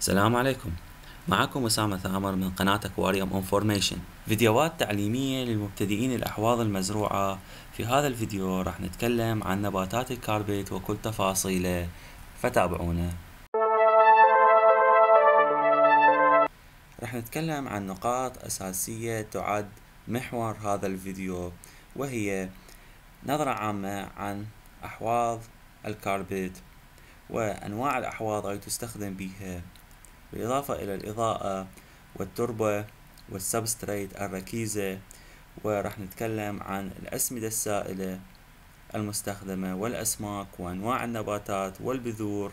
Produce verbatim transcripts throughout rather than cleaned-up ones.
السلام عليكم. معكم أسامة ثامر من قناة أكواريوم انفورميشن، فيديوهات تعليمية للمبتدئين الأحواض المزروعة. في هذا الفيديو راح نتكلم عن نباتات الكاربيت وكل تفاصيله، فتابعونا. راح نتكلم عن نقاط أساسية تعد محور هذا الفيديو، وهي نظرة عامة عن أحواض الكاربيت وأنواع الأحواض التي تستخدم بها، بالإضافة إلى الإضاءة والتربة والسبستريت الركيزة. وراح نتكلم عن الأسمدة السائلة المستخدمة والأسماك وأنواع النباتات والبذور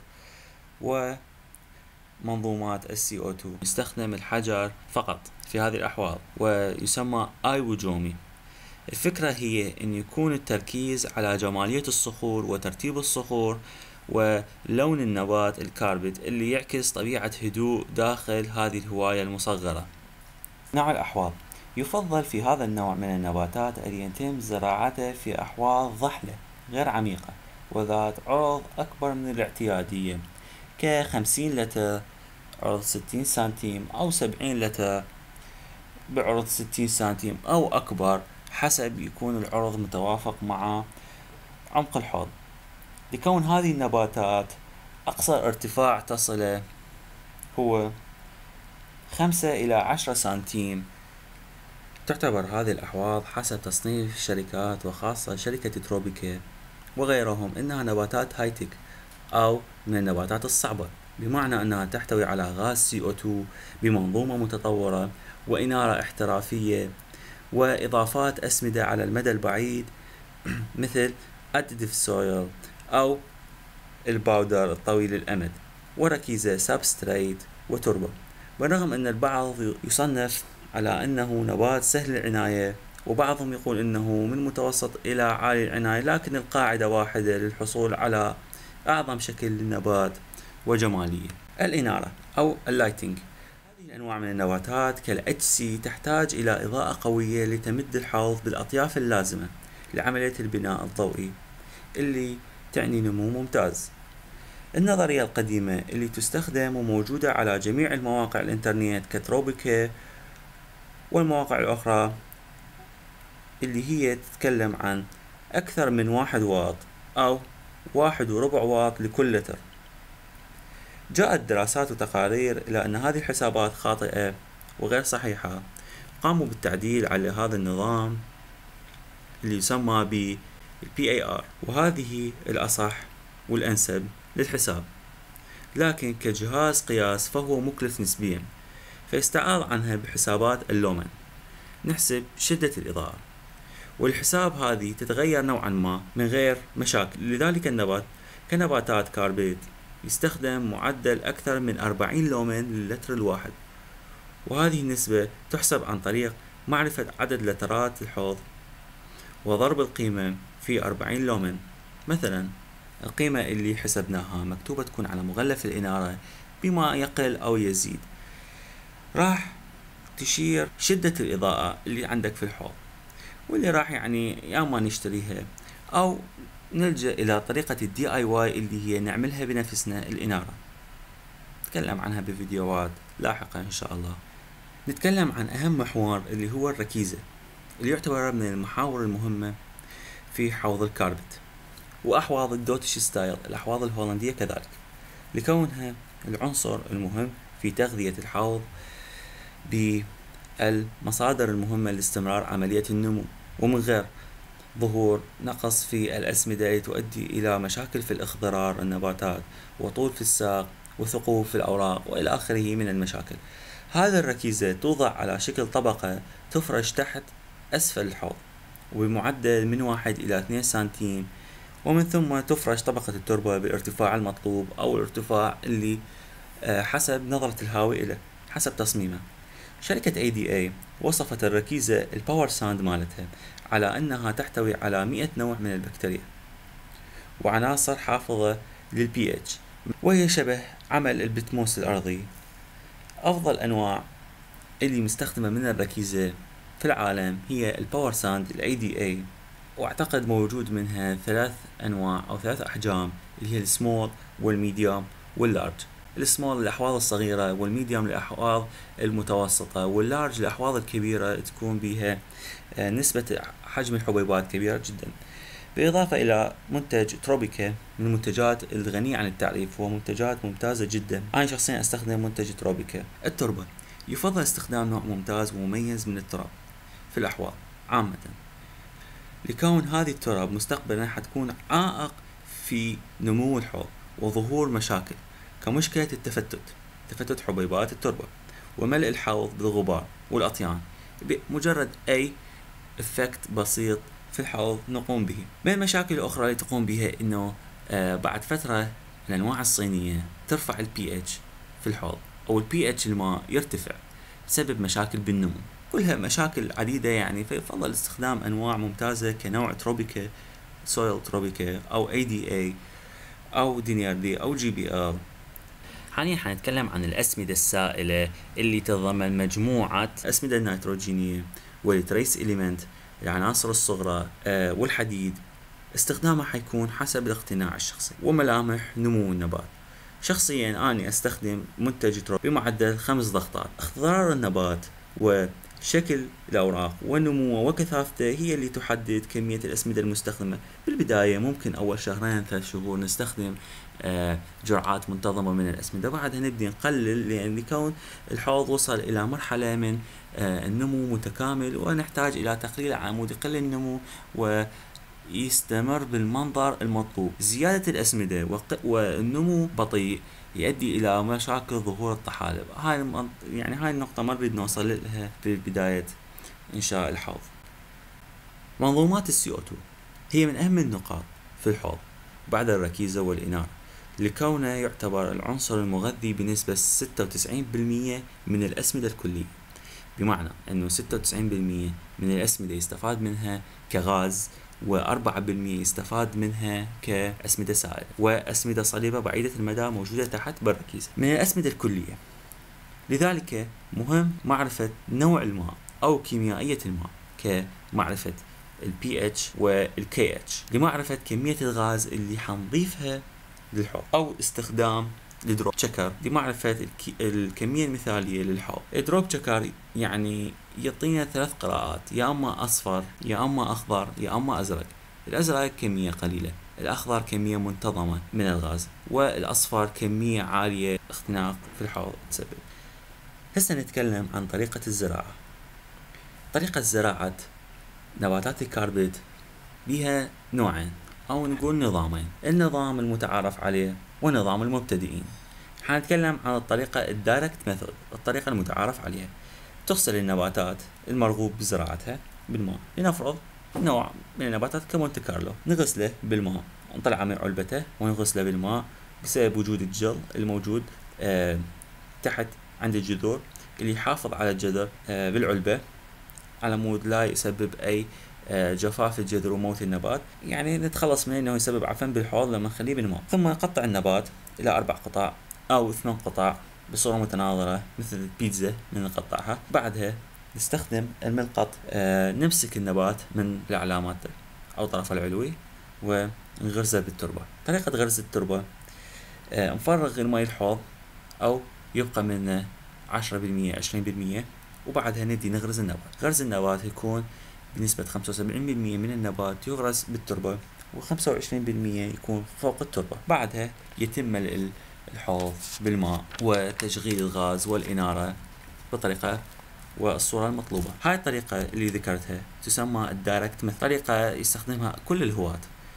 ومنظومات السي او اثنين. نستخدم الحجر فقط في هذه الأحواض ويسمى ايوجومي. الفكرة هي أن يكون التركيز على جمالية الصخور وترتيب الصخور ولون النبات الكاربت اللي يعكس طبيعة هدوء داخل هذه الهواية المصغرة. نوع الأحواض: يفضل في هذا النوع من النباتات أن يتم زراعته في أحواض ضحلة غير عميقة وذات عرض أكبر من الاعتيادية، كخمسين لتر عرض ستين سنتيم أو سبعين لتر بعرض ستين سنتيم أو أكبر، حسب يكون العرض متوافق مع عمق الحوض. لكون هذه النباتات أقصى ارتفاع تصله هو خمسة إلى عشرة سنتيم، تعتبر هذه الأحواض حسب تصنيف الشركات وخاصة شركة تروبيكا وغيرهم إنها نباتات هايتك أو من النباتات الصعبة، بمعنى أنها تحتوي على غاز سي او اثنين بمنظومة متطورة وإنارة احترافية وإضافات أسمدة على المدى البعيد مثل أديتيف سويل أو الباودر الطويل الأمد، وركيزة سبستريت وتربة. بالرغم أن البعض يصنف على أنه نبات سهل العناية وبعضهم يقول أنه من متوسط إلى عالي العناية، لكن القاعدة واحدة للحصول على أعظم شكل للنبات وجمالية: الإنارة أو اللايتنج. هذه الأنواع من النباتات كالاتش سي تحتاج إلى إضاءة قوية لتمد الحوض بالأطياف اللازمة لعملية البناء الضوئي اللي تعني نمو ممتاز. النظرية القديمة اللي تستخدم وموجودة على جميع المواقع الانترنت كتروبيكا والمواقع الأخرى اللي هي تتكلم عن أكثر من واحد واط أو واحد وربع واط لكل لتر. جاءت دراسات وتقارير إلى أن هذه الحسابات خاطئة وغير صحيحة. قاموا بالتعديل على هذا النظام اللي يسمى ب بي إيه آر، وهذه الأصح والأنسب للحساب، لكن كجهاز قياس فهو مكلف نسبيا، فيستعاض عنها بحسابات اللومن. نحسب شدة الإضاءة والحساب هذه تتغير نوعا ما من غير مشاكل. لذلك النبات كنباتات كاربيت يستخدم معدل أكثر من أربعين لومن للتر الواحد، وهذه النسبة تحسب عن طريق معرفة عدد لترات الحوض وضرب القيمة في أربعين لومن. مثلا القيمة اللي حسبناها مكتوبة تكون على مغلف الإنارة بما يقل أو يزيد، راح تشير شدة الإضاءة اللي عندك في الحوض، واللي راح يعني يا ما نشتريها أو نلجأ إلى طريقة الدي آي واي اللي هي نعملها بنفسنا الإنارة، نتكلم عنها بفيديوهات لاحقة إن شاء الله. نتكلم عن أهم محور اللي هو الركيزة، اللي يعتبر من المحاور المهمة في حوض الكاربت وأحواض الدوتش ستايل، الأحواض الهولندية كذلك، لكونها العنصر المهم في تغذية الحوض بالمصادر المهمة لاستمرار عملية النمو، ومن غير ظهور نقص في الأسمدة تؤدي إلى مشاكل في الإخضرار النباتات وطول في الساق وثقوب في الأوراق وإلى آخره من المشاكل. هذه الركيزة توضع على شكل طبقة تفرش تحت أسفل الحوض وبمعدل من واحد إلى اثنين سنتيم، ومن ثم تفرش طبقة التربة بالارتفاع المطلوب أو الارتفاع اللي حسب نظرة الهاوي إليه حسب تصميمه. شركة إيه دي إيه وصفت الركيزة الباور ساند مالتها على أنها تحتوي على مئة نوع من البكتيريا وعناصر حافظة للبي اتش، وهي شبه عمل البتموس الأرضي. أفضل أنواع اللي مستخدمة من الركيزة في العالم هي الباور ساند ال إيه دي إيه، واعتقد موجود منها ثلاث أنواع أو ثلاث أحجام اللي هي السمول والميديوم واللارج. السمول الأحواض الصغيرة، والميديوم الأحواض المتوسطة، واللارج الأحواض الكبيرة تكون بها نسبة حجم الحبيبات كبيرة جدا. بالإضافة إلى منتج تروبيكا من المنتجات الغنية عن التعريف ومنتجات ممتازة جدا. أنا شخصيا أستخدم منتج تروبيكا. التربة، يفضل استخدام نوع ممتاز ومميز من التراب في الأحواض عامة، لكون هذه التراب مستقبلا حتكون عائق في نمو الحوض وظهور مشاكل كمشكلة التفتت تفتت حبيبات التربة وملء الحوض بالغبار والأطيان بمجرد أي إفكت بسيط في الحوض نقوم به. من المشاكل الأخرى اللي تقوم بها إنه آه بعد فترة الأنواع الصينية ترفع البي اتش في الحوض، أو البي اتش الماء يرتفع بسبب مشاكل بالنمو. كلها مشاكل عديدة يعني، فيفضل استخدام أنواع ممتازة كنوع تروبيكا، سويل تروبيكا، أو اي دي اي، أو دينياردي، أو جي بي ار. حاليا حنتكلم عن الأسمدة السائلة اللي تتضمن مجموعة أسمدة نيتروجينية والتريس إليمنت، العناصر الصغرى آه والحديد. استخدامها حيكون حسب الاقتناع الشخصي وملامح نمو النبات. شخصيا أنا أستخدم منتج تروب بمعدل خمس ضغطات. اخضرار النبات وشكل الأوراق ونموه وكثافته هي اللي تحدد كمية الأسمدة المستخدمة. بالبداية ممكن أول شهرين ثلاث شهور نستخدم آه جرعات منتظمة من الأسمدة، بعدها نبدأ نقلل، لأن يكون الحوض وصل إلى مرحلة من آه النمو متكامل، ونحتاج إلى تقليل عمود يقل النمو ويستمر بالمنظر المطلوب. زيادة الأسمدة والنمو بطيء يؤدي إلى مشاكل ظهور الطحالب. هاي يعني هاي النقطة ما نريد نوصل لها في بداية إنشاء الحوض. منظومات السي او تو هي من أهم النقاط في الحوض بعد الركيزة والإنارة، لكونه يعتبر العنصر المغذي بنسبة ستة وتسعين بالمئة من الأسمدة الكلية، بمعنى أنه ستة وتسعين بالمئة من الأسمدة يستفاد منها كغاز، وأربعة بالمئة يستفاد منها كأسمدة سائلة وأسمدة صلبة بعيدة المدى موجودة تحت بالركيزة من الأسمدة الكلية. لذلك مهم معرفة نوع الماء أو كيميائية الماء كمعرفة ال بي اتش وال كي اتش لمعرفة كمية الغاز اللي حنضيفها للحوض، أو استخدام الدروب تشيكر لمعرفة الكي... الكمية المثالية للحوض. الدروب تشيكر يعني يعطينا ثلاث قراءات، يا أما أصفر يا أما أخضر يا أما أزرق. الأزرق كمية قليلة، الأخضر كمية منتظمة من الغاز، والأصفر كمية عالية اختناق في الحوض تسبب. هسه نتكلم عن طريقة الزراعة. طريقة زراعة نباتات الكاربيد بها نوعين أو نقول نظامين، النظام المتعارف عليه ونظام المبتدئين. حنتكلم عن الطريقة الدايركت ميثود، الطريقة المتعارف عليها. تغسل النباتات المرغوب بزراعتها بالماء. لنفرض نوع من النباتات كمونت كارلو، نغسله بالماء، نطلعه من علبته ونغسله بالماء بسبب وجود الجل الموجود آه تحت عند الجذور، اللي يحافظ على الجذر آه بالعلبة على مود لا يسبب أي جفاف الجذر وموت النبات. يعني نتخلص من انه يسبب عفن بالحوض لما نخليه بالماء. ثم نقطع النبات الى اربع قطع او ثمان قطع بصورة متناظرة مثل البيتزا من نقطعها. بعدها نستخدم الملقط، آه نمسك النبات من الاعلامات او طرف العلوي ونغرزه بالتربة. طريقة غرز التربة، آه نفرغ الماء الحوض او يبقى منه عشرة بالمئة عشرين بالمئة، وبعدها ندي نغرز النبات. غرز النبات يكون بنسبة خمسة وسبعين بالمئة من النبات يغرس بالتربة، وخمسة وعشرين بالمئة يكون فوق التربة. بعدها يتم ملء الحوض بالماء وتشغيل الغاز والإنارة بالطريقة والصورة المطلوبة. هاي الطريقة اللي ذكرتها تسمى الدايركت ميثود، طريقة يستخدمها كل الهواة.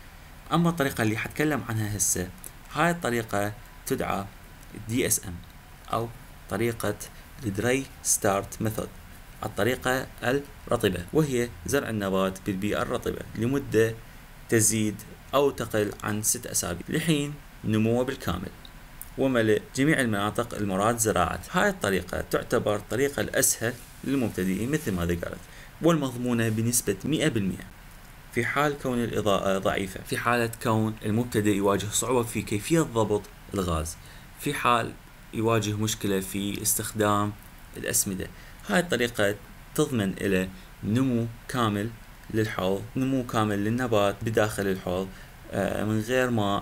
أما الطريقة اللي حتكلم عنها هسه، هاي الطريقة تدعى دي اس ام أو طريقة الدري ستارت ميثود، الطريقة الرطبة، وهي زرع النبات بالبيئة الرطبة لمدة تزيد أو تقل عن ست أسابيع لحين نموه بالكامل وملء جميع المناطق المراد زراعتها. هاي الطريقة تعتبر الطريقة الأسهل للمبتدئين مثل ما ذكرت، والمضمونة بنسبة مئة بالمئة في حال كون الإضاءة ضعيفة، في حالة كون المبتدئ يواجه صعوبة في كيفية ضبط الغاز، في حال يواجه مشكلة في استخدام الأسمدة. هاي الطريقة تضمن إلى نمو كامل للحوض، نمو كامل للنبات بداخل الحوض من غير ماء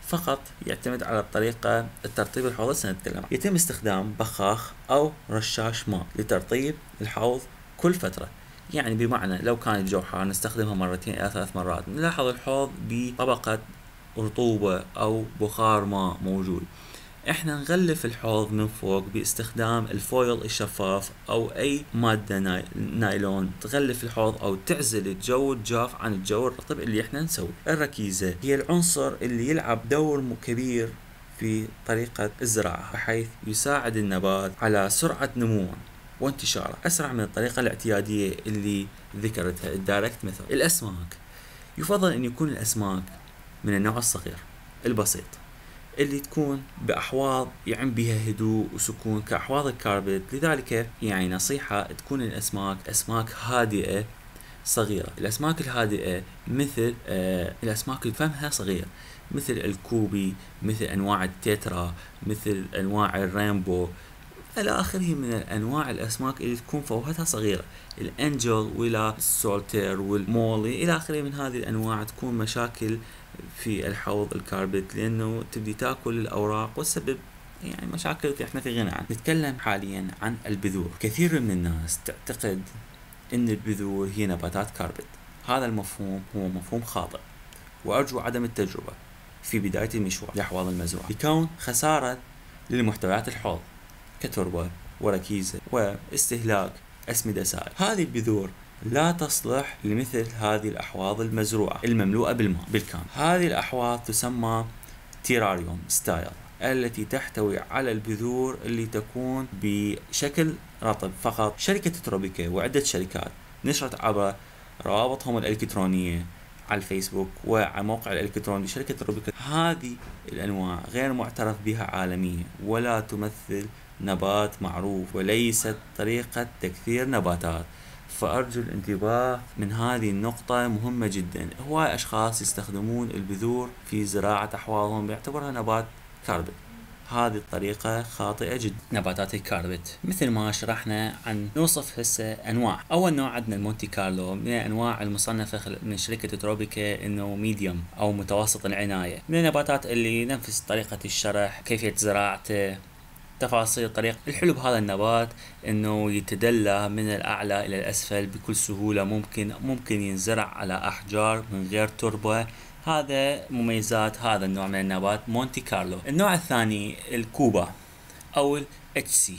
فقط يعتمد على الطريقة الترطيب الحوض سنتكلم. يتم استخدام بخاخ أو رشاش ماء لترطيب الحوض كل فترة. يعني بمعنى لو كان الجو حار نستخدمها مرتين إلى ثلاث مرات. نلاحظ الحوض بطبقة رطوبة أو بخار ماء موجود. احنا نغلف الحوض من فوق باستخدام الفويل الشفاف او اي مادة ناي... نايلون تغلف الحوض او تعزل الجو الجاف عن الجو الرطب اللي احنا نسوي. الركيزة هي العنصر اللي يلعب دور كبير في طريقة الزراعة، بحيث يساعد النبات على سرعة نموه وانتشاره اسرع من الطريقة الاعتيادية اللي ذكرتها الدايركت ميثود. الاسماك يفضل ان يكون الاسماك من النوع الصغير البسيط اللي تكون بأحواض يعم بها هدوء وسكون كأحواض الكاربت. لذلك يعني نصيحة تكون الأسماك أسماك هادئة صغيرة. الأسماك الهادئة مثل آه الأسماك اللي فمها صغير مثل الكوبي، مثل أنواع التترا، مثل أنواع الرينبو إلى آخره من الأنواع الأسماك اللي تكون فوهتها صغيرة. الأنجل ولا السولتير والمولي إلى آخره من هذه الأنواع تكون مشاكل في الحوض الكاربت لأنه تبدي تاكل الأوراق والسبب يعني مشاكل احنا في غنى عنها. نتكلم حاليا عن البذور. كثير من الناس تعتقد أن البذور هي نباتات كاربت. هذا المفهوم هو مفهوم خاطئ، وأرجو عدم التجربة في بداية المشوار لأحواض المزروعة لكون خسارة للمحتويات الحوض كتربة وركيزة واستهلاك أسمدة سائل. هذه البذور لا تصلح لمثل هذه الأحواض المزروعة المملوءة بالماء بالكامل. هذه الأحواض تسمى تيراريوم ستايل، التي تحتوي على البذور اللي تكون بشكل رطب فقط. شركة تروبيكا وعدة شركات نشرت عبر روابطهم الإلكترونية على الفيسبوك وعلى موقع الإلكتروني لشركة تروبيكا هذه الأنواع غير معترف بها عالميا ولا تمثل نبات معروف وليست طريقة تكثير نباتات. فأرجو الانتباه من هذه النقطة مهمة جدا. هواي أشخاص يستخدمون البذور في زراعة أحواضهم بيعتبرها نبات كاربت. هذه الطريقة خاطئة جدا. نباتات الكاربت مثل ما شرحنا عن نوصف هسه أنواع. أول نوع عندنا المونتي كارلو من الأنواع المصنفة من شركة تروبيكا إنه ميديوم أو متوسط العناية، من النباتات اللي نفس طريقة الشرح كيفية زراعته تفاصيل الطريق. الحلو بهذا النبات انه يتدلى من الاعلى الى الاسفل بكل سهولة. ممكن ممكن ينزرع على احجار من غير تربة. هذا مميزات هذا النوع من النبات مونتي كارلو. النوع الثاني الكوبا او الاتش سي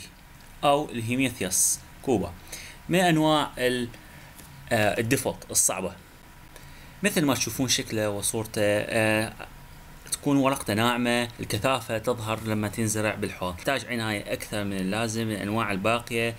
او الهيميثيوس كوبا، من انواع الديفولت الصعبة. مثل ما تشوفون شكله وصورته، تكون ورقته ناعمة، الكثافة تظهر لما تنزرع بالحوض. تحتاج عناية أكثر من اللازم من الأنواع الباقية.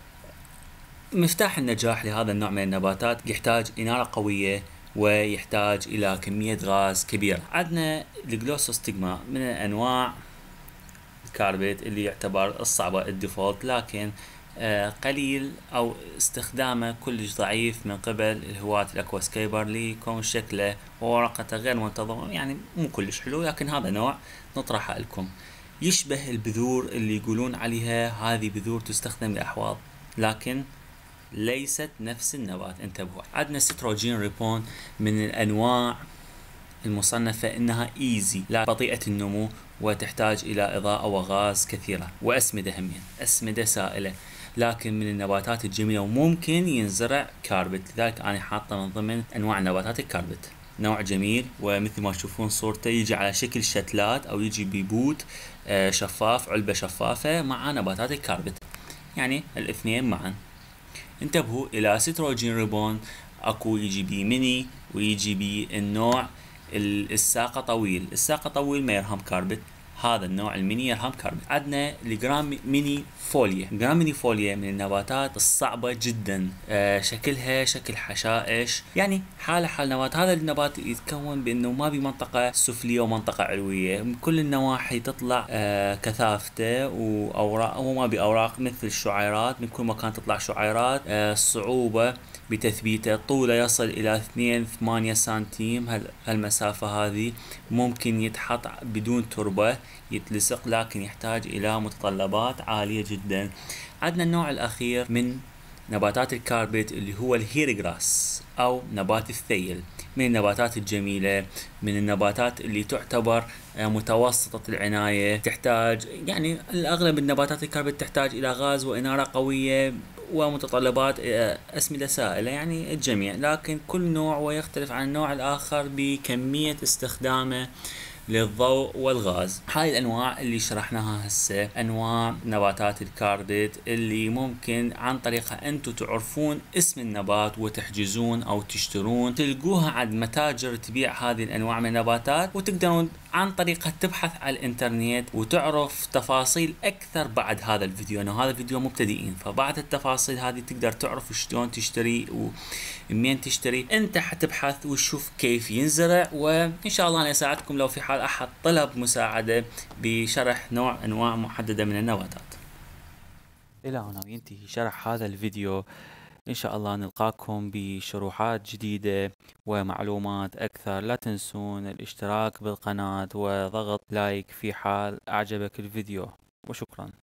مفتاح النجاح لهذا النوع من النباتات يحتاج إنارة قوية ويحتاج إلى كمية غاز كبيرة. عندنا الجلوسوستيغما من الأنواع الكاربت اللي يعتبر الصعبة الديفولت، لكن قليل أو استخدامه كلش ضعيف من قبل الهواة الأكواسكيبر لكون شكله وورقته غير منتظمة، يعني مو كلش حلو. لكن هذا نوع نطرحه لكم. يشبه البذور اللي يقولون عليها هذه بذور تستخدم لأحواض، لكن ليست نفس النبات. انتبهوا. عندنا ستروجين ريبون من الأنواع المصنفة إنها إيزي، لا بطيئة النمو وتحتاج إلى إضاءة وغاز كثيرة وأسمدة همين أسمدة سائلة، لكن من النباتات الجميلة وممكن ينزرع كاربت. لذلك أنا حاطة من ضمن أنواع نباتات الكاربت. نوع جميل ومثل ما تشوفون صورته يجي على شكل شتلات أو يجي ببوت شفاف، علبة شفافة مع نباتات الكاربت، يعني الاثنين معا. انتبهوا إلى ستروجين ريبون أكو يجي بي ميني ويجي بي النوع الساقة طويل. الساقة طويل ما يرهم كاربت، هذا النوع الميني يرهم كاربت. عندنا الجرام ميني فوليا. الجرام ميني فوليا من النباتات الصعبة جدا. آه شكلها شكل حشائش، يعني حالة حال نبات. هذا النبات يتكون بأنه ما بمنطقة سفلية ومنطقة علوية، من كل النواحي تطلع آه كثافته وأوراق وما بأوراق مثل الشعيرات، من كل مكان تطلع شعيرات. آه صعوبة بتثبيته، طوله يصل إلى اثنين فاصلة ثمانية سنتيم. هالمسافة هذه ممكن يتحط بدون تربة يتلصق، لكن يحتاج إلى متطلبات عالية جدا. عندنا النوع الأخير من نباتات الكاربت اللي هو الهيريغراس أو نبات الثيل. من النباتات الجميلة، من النباتات اللي تعتبر متوسطة العناية، تحتاج يعني الأغلب النباتات الكاربت تحتاج إلى غاز وإنارة قوية ومتطلبات أسمدة سائلة، يعني الجميع، لكن كل نوع ويختلف عن النوع الآخر بكمية استخدامه للضوء والغاز. هاي الانواع اللي شرحناها هسه انواع نباتات الكارديت اللي ممكن عن طريقها انتم تعرفون اسم النبات وتحجزون او تشترون، تلقوها عند متاجر تبيع هذه الانواع من النباتات، وتقدرون عن طريقها تبحث على الانترنت وتعرف تفاصيل اكثر بعد هذا الفيديو، انه هذا الفيديو مبتدئين، فبعد التفاصيل هذه تقدر تعرف شلون تشتري ومين تشتري. انت حتبحث وتشوف كيف ينزرع، وان شاء الله انا اساعدكم لو في حال احد طلب مساعدة بشرح نوع انواع محددة من النباتات. الى هنا ينتهي شرح هذا الفيديو، إن شاء الله نلقاكم بشروحات جديدة ومعلومات أكثر. لا تنسون الاشتراك بالقناة وضغط لايك في حال أعجبك الفيديو، وشكرا.